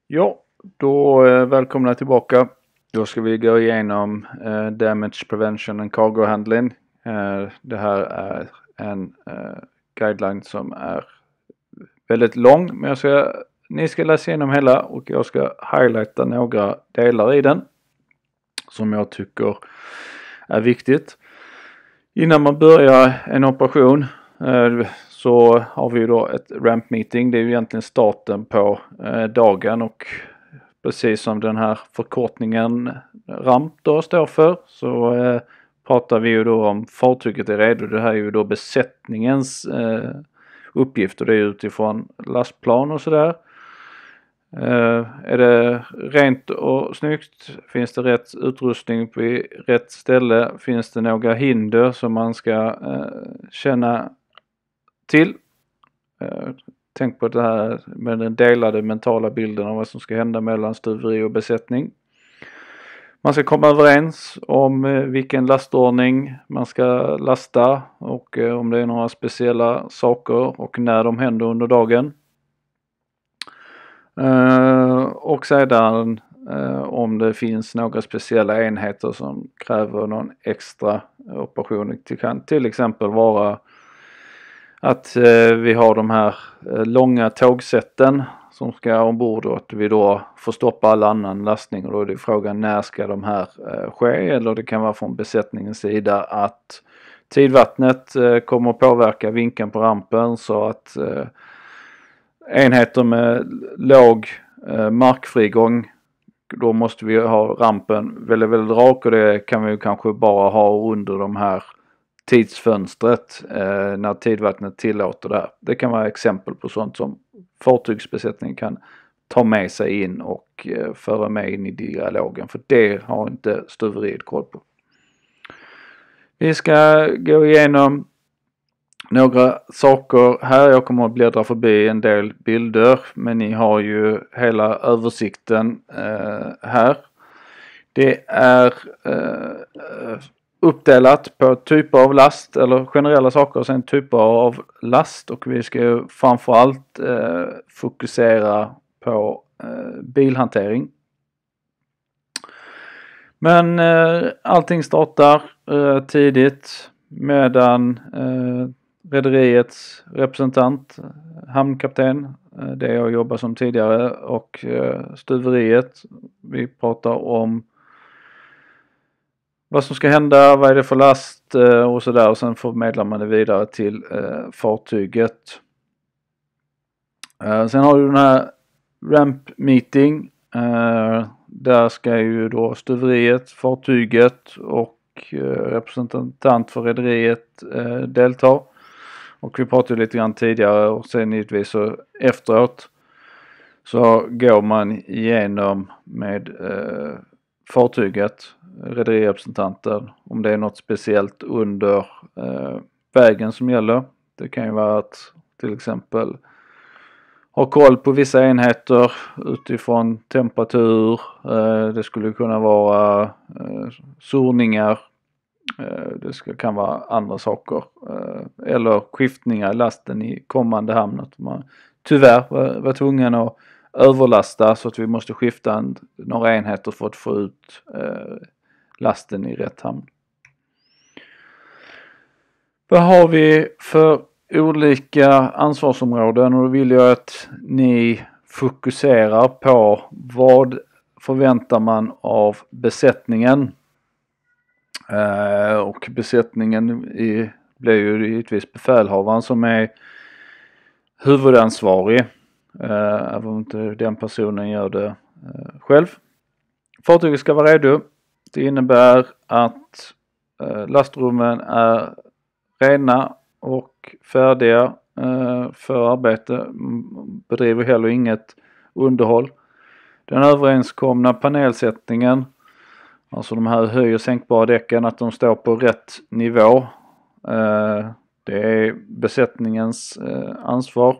Ja, då välkomna tillbaka. Då ska vi gå igenom Damage Prevention and Cargo Handling. Det här är en guideline som är väldigt lång, men ni ska läsa igenom hela och jag ska highlighta några delar i den som jag tycker är viktigt. Innan man börjar en operation så har vi då ett ramp meeting. Det är ju egentligen starten på dagen och precis som den här förkortningen ramp då står för så pratar vi ju då om fartyget är redo. Det här är ju då besättningens uppgift och det är utifrån lastplan och sådär. Är det rent och snyggt? Finns det rätt utrustning på rätt ställe? Finns det några hinder som man ska känna till? Tänk på det här med den delade mentala bilden av vad som ska hända mellan stuveri och besättning. Man ska komma överens om vilken lastordning man ska lasta och om det är några speciella saker och när de händer under dagen. Och sedan om det finns några speciella enheter som kräver någon extra operation. Det kan till exempel vara att vi har de här långa tågsätten som ska ombord och att vi då får stoppa all annan lastning och då är det frågan när ska de här ske, eller det kan vara från besättningens sida att tidvattnet kommer att påverka vinkeln på rampen så att enheter med låg markfrigång, då måste vi ha rampen väldigt, väldigt rak och det kan vi kanske bara ha under de här tidsfönstret när tidvattnet tillåter det här. Det kan vara exempel på sånt som fartygsbesättningen kan ta med sig in och föra med in i dialogen, för det har inte stuveriet koll på. Vi ska gå igenom några saker här. Jag kommer att bläddra förbi en del bilder, men ni har ju hela översikten här. Det är uppdelat på typer av last eller generella saker och sen typer av last, och vi ska ju framförallt fokusera på bilhantering. Men allting startar tidigt medan rederiets representant, hamnkapten, det jag jobbar som tidigare, och stuveriet, vi pratar om vad som ska hända, vad är det för last och sådär, och sen förmedlar man det vidare till fartyget. Sen har du den här ramp meeting, där ska ju då stuveriet, fartyget och representant för rederiet delta. Och vi pratade lite grann tidigare och sen givetvis så efteråt så går man igenom med fartyget, rederirepresentanten, om det är något speciellt under vägen som gäller. Det kan ju vara att till exempel ha koll på vissa enheter utifrån temperatur. Det skulle kunna vara surningar. Det kan vara andra saker. Eller skiftningar i lasten i kommande hamn. Att man tyvärr var tvungen att överlasta så att vi måste skifta några enheter för att få ut lasten i rätt hamn. Vad har vi för olika ansvarsområden, och då vill jag att ni fokuserar på vad förväntar man av besättningen. Och besättningen blir ju givetvis befälhavaren som är huvudansvarig, även om inte den personen gör det själv. Fartyget ska vara redo. Det innebär att lastrummen är rena och färdiga för arbete. Bedriver heller inget underhåll. Den överenskomna panelsättningen, alltså de här höj- och sänkbara däcken, att de står på rätt nivå. Det är besättningens ansvar.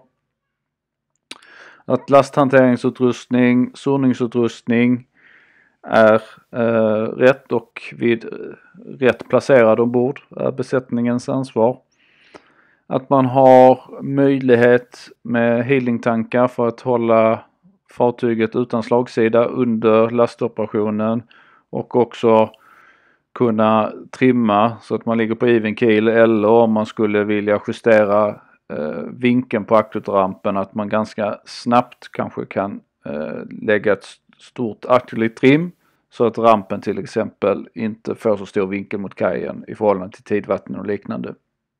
Att lasthanteringsutrustning, surningsutrustning är rätt och vid rätt placerad ombord är besättningens ansvar. Att man har möjlighet med healingtankar för att hålla fartyget utan slagsida under lastoperationen och också kunna trimma så att man ligger på even keel, eller om man skulle vilja justera vinkeln på akterrampen, att man ganska snabbt kanske kan lägga ett stort artillerigt trim så att rampen till exempel inte får så stor vinkel mot kajen i förhållande till tidvatten och liknande.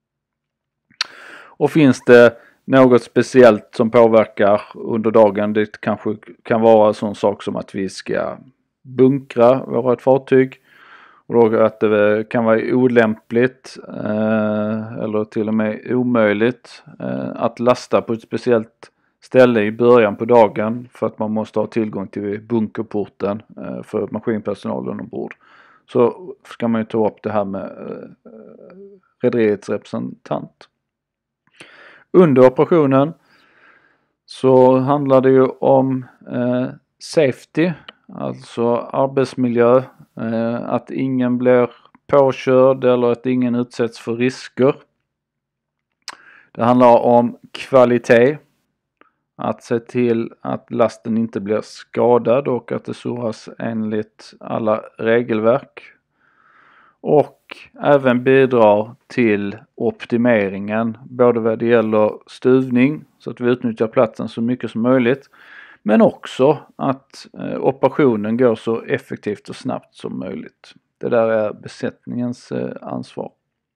Och finns det något speciellt som påverkar under dagen, det kanske kan vara en sån sak som att vi ska bunkra vårt fartyg, och då att det kan vara olämpligt eller till och med omöjligt att lasta på ett speciellt ställe i början på dagen för att man måste ha tillgång till bunkerporten för maskinpersonalen ombord. Så ska man ju ta upp det här med rederiets representant. Under operationen så handlar det ju om safety, alltså arbetsmiljö, att ingen blir påkörd eller att ingen utsätts för risker. Det handlar om kvalitet, att se till att lasten inte blir skadad och att det surras enligt alla regelverk. Och även bidrar till optimeringen, både vad det gäller stuvning så att vi utnyttjar platsen så mycket som möjligt, men också att operationen går så effektivt och snabbt som möjligt. Det där är besättningens ansvar.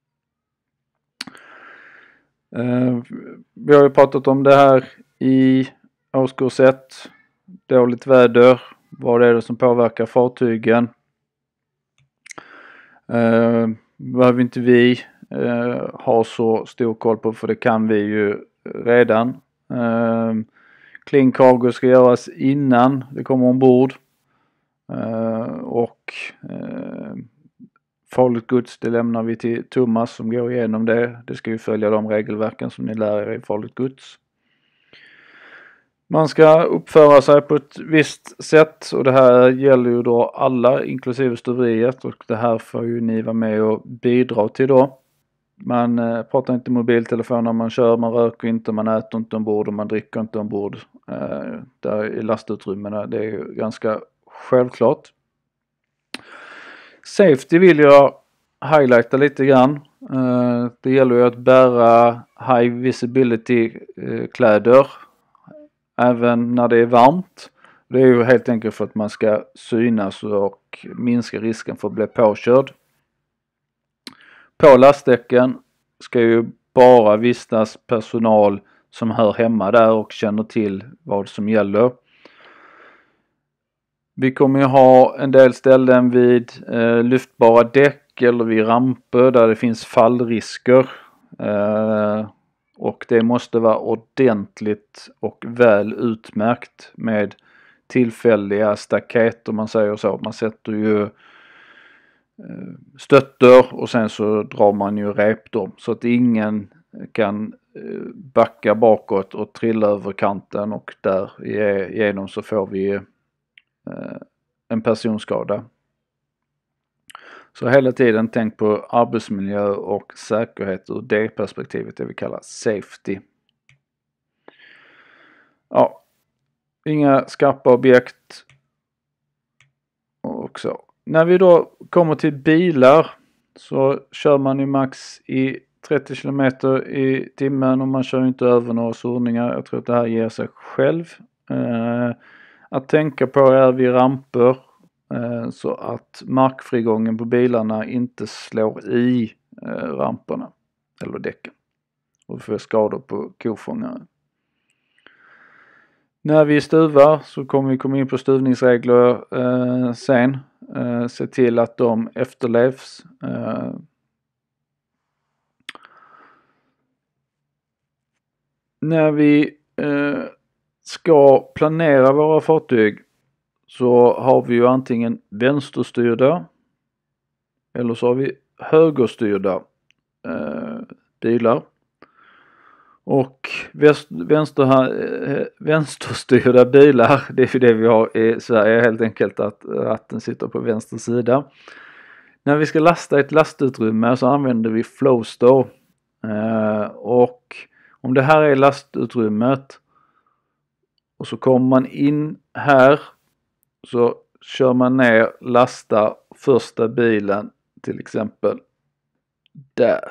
Vi har ju pratat om det här i årskurs 1. Dåligt väder, vad är det som påverkar fartygen? Behöver inte vi ha så stor koll på, för det kan vi ju redan. Clean cargo ska göras innan det kommer ombord. Och farligt gods, det lämnar vi till Thomas som går igenom det. Det ska ju följa de regelverken som ni lär er i farligt gods. Man ska uppföra sig på ett visst sätt, och det här gäller ju då alla inklusive stuveriet, och det här får ju ni vara med och bidra till då. Man pratar inte mobiltelefon när man kör, man röker inte, man äter inte ombord och man dricker inte ombord där i lastutrymmena. Det är ju ganska självklart. Safety vill jag highlighta lite grann. Det gäller ju att bära high visibility kläder även när det är varmt. Det är ju helt enkelt för att man ska synas och minska risken för att bli påkörd. På lastdäcken ska ju bara vistas personal som hör hemma där och känner till vad som gäller. Vi kommer ju ha en del ställen vid lyftbara däck eller vid ramper där det finns fallrisker. Och det måste vara ordentligt och väl utmärkt med tillfälliga staket, om man säger så. Man sätter ju stötter och sen så drar man ju rep då, så att ingen kan backa bakåt och trilla över kanten, och där igenom så får vi en personskada. Så hela tiden tänk på arbetsmiljö och säkerhet ur det perspektivet, det vi kallar safety. Ja, inga skarpa objekt och så. När vi då kommer till bilar så kör man ju max i 30 km i timmen och man kör inte över några surrningar. Jag tror att det här ger sig själv. Att tänka på är vid ramper så att markfrigången på bilarna inte slår i ramperna eller däcken och får skador på kofångaren. När vi stuvar så kommer vi komma in på stuvningsregler sen. Se till att de efterlevs. När vi ska planera våra fartyg så har vi ju antingen vänsterstyrda eller så har vi högerstyrda bilar. Och vänsterstyrda bilar, det är ju det vi har i Sverige, helt enkelt att ratten sitter på vänster sida. När vi ska lasta ett lastutrymme så använder vi Flowstore. Och om det här är lastutrymmet Och så kommer man in här, så kör man ner, lastar första bilen till exempel där.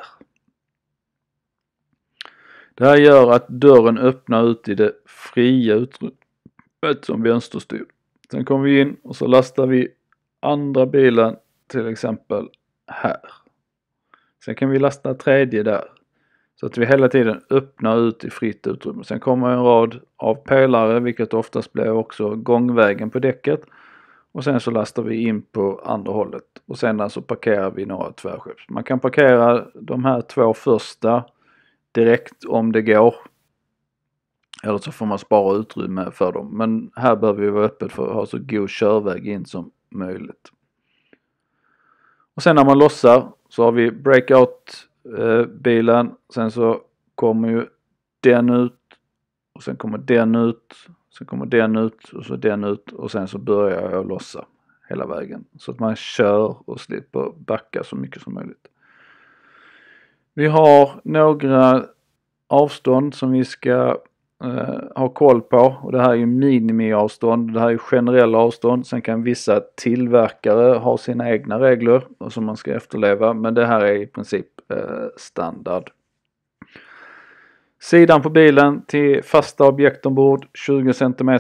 Det här gör att dörren öppnar ut i det fria utrymmet som vänsterstyrd. Sen kommer vi in och så lastar vi andra bilen till exempel här. Sen kan vi lasta tredje där. Så att vi hela tiden öppnar ut i fritt utrymme. Sen kommer en rad av pelare, vilket oftast blir också gångvägen på däcket. Och sen så lastar vi in på andra hållet. Och sen alltså parkerar vi några tvärskepp. Man kan parkera de här 2 första direkt om det går. Eller så får man spara utrymme för dem. Men här behöver vi vara öppet för att ha så god körväg in som möjligt. Och sen när man lossar så har vi breakout bilen. Sen så kommer ju den ut. Och sen kommer den ut. Sen kommer den ut och så den ut. Och sen så börjar jag lossa hela vägen. Så att man kör och slipper backa så mycket som möjligt. Vi har några avstånd som vi ska ha koll på. Och det här är ju minimiavstånd. Det här är ju generella avstånd. Sen kan vissa tillverkare ha sina egna regler som man ska efterleva. Men det här är i princip standard. Sidan på bilen till fasta objekt ombord 20 cm.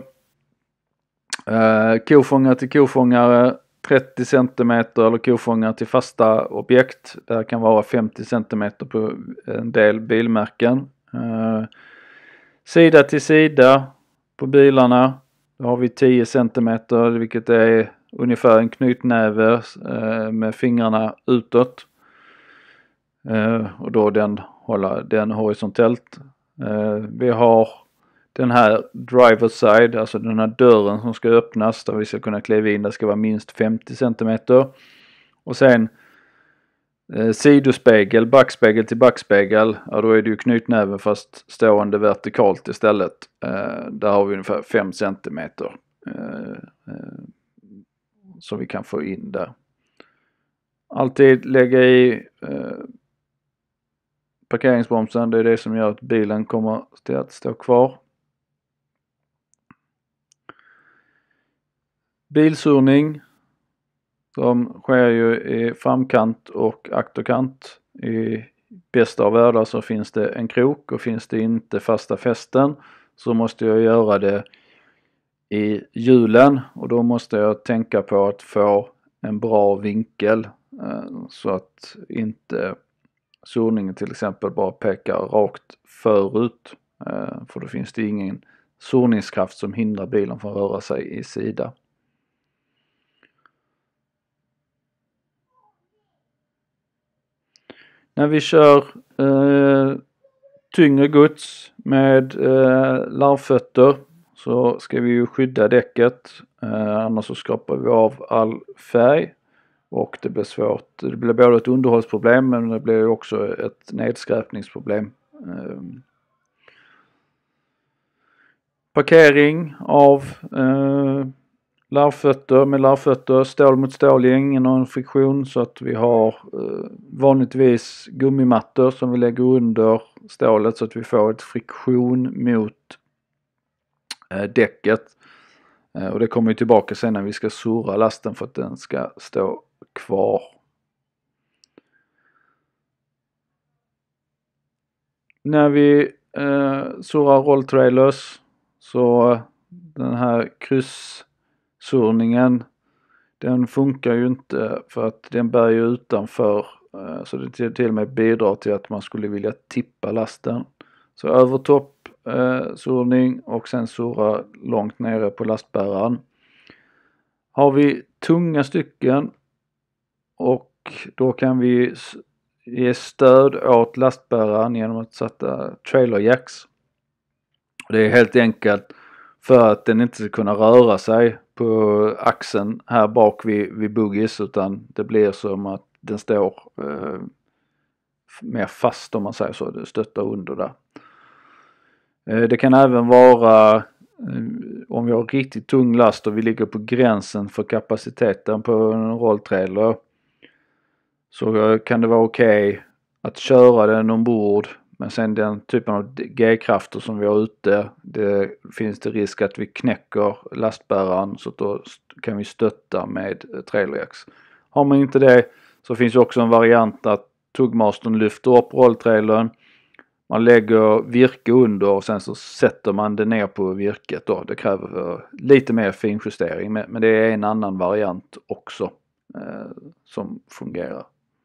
Kofångare till kofångare 30 cm eller kofångare till fasta objekt. Det här kan vara 50 cm på en del bilmärken. Sida till sida på bilarna. Då har vi 10 cm vilket är ungefär en knytnäve med fingrarna utåt. Och då hålla den horisontellt. Vi har den här driver side, alltså den här dörren som ska öppnas där vi ska kunna kliva in. Det ska vara minst 50 cm. Och sen sidospegel, backspegel till backspegel. Ja, då är det ju knytnäven fast stående vertikalt istället. Där har vi ungefär 5 cm. Så vi kan få in där. Alltid lägga i parkeringsbromsen. Det är det som gör att bilen kommer till att stå kvar. Bilsurning som sker ju i framkant och akterkant. I bästa av världar så finns det en krok och finns det inte fasta fästen så måste jag göra det i hjulen och då måste jag tänka på att få en bra vinkel så att inte surningen till exempel bara pekar rakt förut för då finns det ingen surningskraft som hindrar bilen från att röra sig i sida. När vi kör tyngre gods med larvfötter så ska vi ju skydda däcket annars så skrapar vi av all färg och det blir svårt. Det blir både ett underhållsproblem men det blir också ett nedskräpningsproblem. Parkering av larvfötter med larvfötter, stål mot stål, ingen någon friktion så att vi har vanligtvis gummimattor som vi lägger under stålet så att vi får ett friktion mot däcket. Och det kommer ju tillbaka sen när vi ska surra lasten för att den ska stå kvar. När vi surrar rolltrailers så den här krysssurningen den funkar ju inte för att den bär ju utanför så det till och med bidrar till att man skulle vilja tippa lasten. Så övertopp surning och sen surra långt nere på lastbäraren. Har vi tunga stycken och då kan vi ge stöd åt lastbäraren genom att sätta trailerjacks. Det är helt enkelt för att den inte ska kunna röra sig på axeln här bak vid buggies utan det blir som att den står mer fast om man säger så, det stöttar under där. Det kan även vara om vi har riktigt tung last och vi ligger på gränsen för kapaciteten på en rolltrailer så kan det vara okej att köra den ombord Men sen den typen av G-krafter som vi har ute, det finns det risk att vi knäcker lastbäraren, så då kan vi stötta med trailerjacks. Har man inte det så finns också en variant att tuggmastern lyfter upp rolltrailern. Man lägger virke under och sen så sätter man det ner på virket då. Det kräver lite mer finjustering, men det är en annan variant också som fungerar.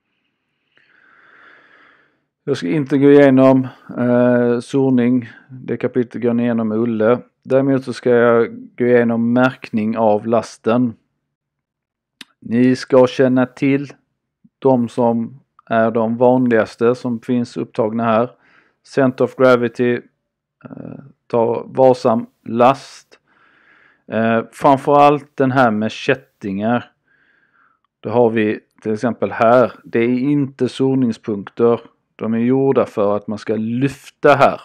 Jag ska inte gå igenom surning, det kapitlet går igenom med Olle. Däremot så ska jag gå igenom märkning av lasten. Ni ska känna till de som är de vanligaste som finns upptagna här. Center of gravity, ta varsam last. Framförallt den här med kättingar. Det har vi till exempel här. Det är inte surningspunkter. De är gjorda för att man ska lyfta här.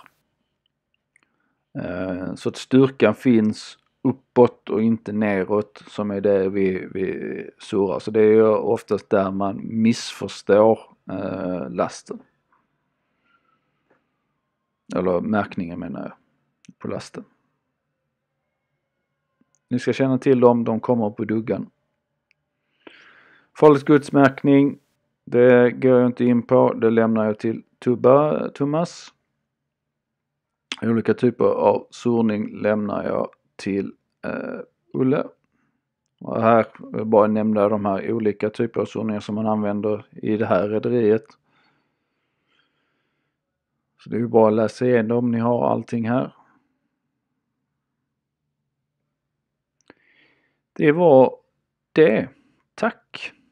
Så att styrkan finns uppåt och inte neråt, som är det vi surrar. Så det är ju oftast där man missförstår lasten. Eller märkningen menar jag, på lasten. Ni ska känna till dem, de kommer på duggan. Farligt godsmärkning, det går jag inte in på, det lämnar jag till Thomas. Olika typer av surning lämnar jag till Olle. Och här vill jag bara nämna de här olika typer av surningar som man använder i det här rederiet. Så det är ju bara att läsa igenom, ni har allting här. Det var det. Tack!